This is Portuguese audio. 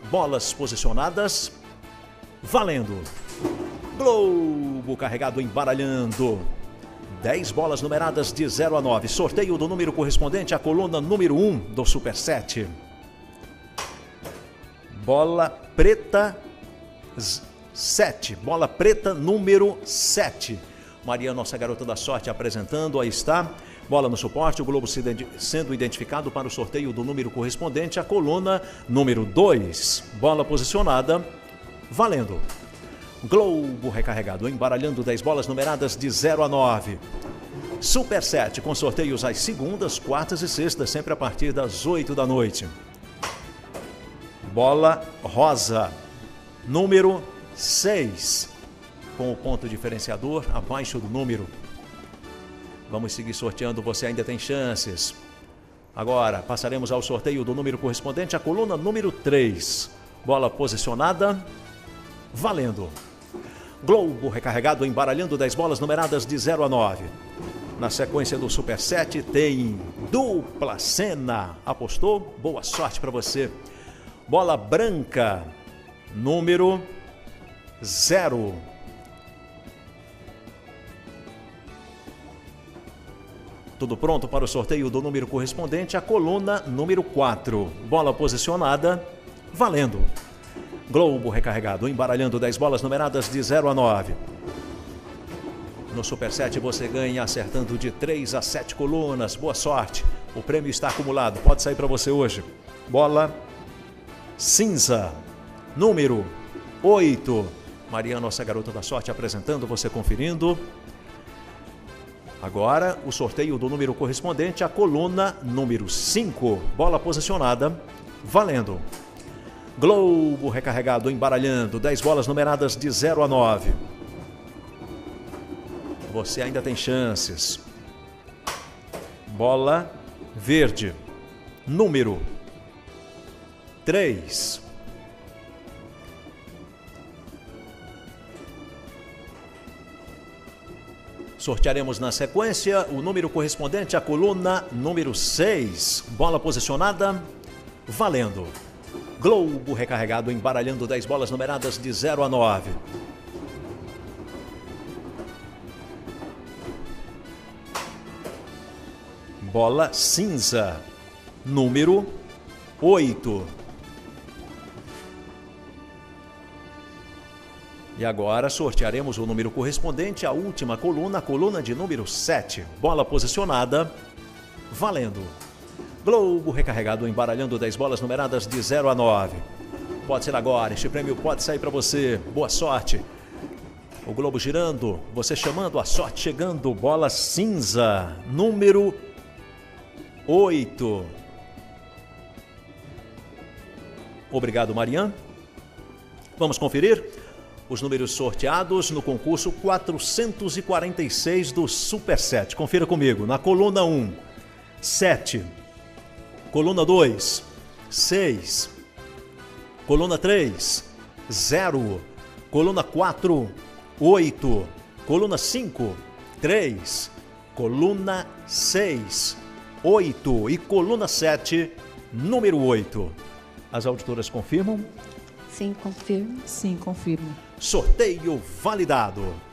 bolas posicionadas, valendo. Globo carregado embaralhando. 10 bolas numeradas de 0 a 9. Sorteio do número correspondente à coluna número 1 do Super 7. Bola preta 7. Bola preta número 7. Maria, nossa garota da sorte, apresentando. Aí está. Bola no suporte. O globo sendo identificado para o sorteio do número correspondente à coluna número 2. Bola posicionada. Valendo. Globo recarregado, embaralhando 10 bolas numeradas de 0 a 9. Super 7, com sorteios às segundas, quartas e sextas, sempre a partir das 8 da noite. Bola rosa, número 6, com o ponto diferenciador abaixo do número. Vamos seguir sorteando, você ainda tem chances. Agora, passaremos ao sorteio do número correspondente à coluna número 3. Bola posicionada, valendo. Globo recarregado, embaralhando 10 bolas numeradas de 0 a 9. Na sequência do Super 7 tem dupla cena. Apostou? Boa sorte para você. Bola branca, número 0. Tudo pronto para o sorteio do número correspondente à coluna número 4. Bola posicionada, valendo. Globo recarregado, embaralhando 10 bolas numeradas de 0 a 9. No Super 7 você ganha acertando de 3 a 7 colunas. Boa sorte. O prêmio está acumulado. Pode sair para você hoje. Bola cinza, número 8. Maria, nossa garota da sorte, apresentando, você conferindo. Agora o sorteio do número correspondente à coluna número 5. Bola posicionada, valendo. Globo recarregado, embaralhando 10 bolas numeradas de 0 a 9. Você ainda tem chances. Bola verde, número 3. Sortearemos na sequência o número correspondente à coluna número 6. Bola posicionada, valendo. Globo recarregado, embaralhando 10 bolas numeradas de 0 a 9. Bola cinza, número 8. E agora sortearemos o número correspondente à última coluna, a coluna de número 7. Bola posicionada, valendo. Globo recarregado, embaralhando 10 bolas numeradas de 0 a 9. Pode ser agora, este prêmio pode sair para você. Boa sorte. O globo girando, você chamando, a sorte chegando. Bola cinza, número 8. Obrigado, Marian. Vamos conferir os números sorteados no concurso 446 do Super 7. Confira comigo. Na coluna 1, 7. Coluna 2, 6. Coluna 3, 0. Coluna 4, 8. Coluna 5, 3. Coluna 6, 8. E coluna 7, número 8. As auditoras confirmam? Sim, confirmo. Sim, confirmo. Sorteio validado.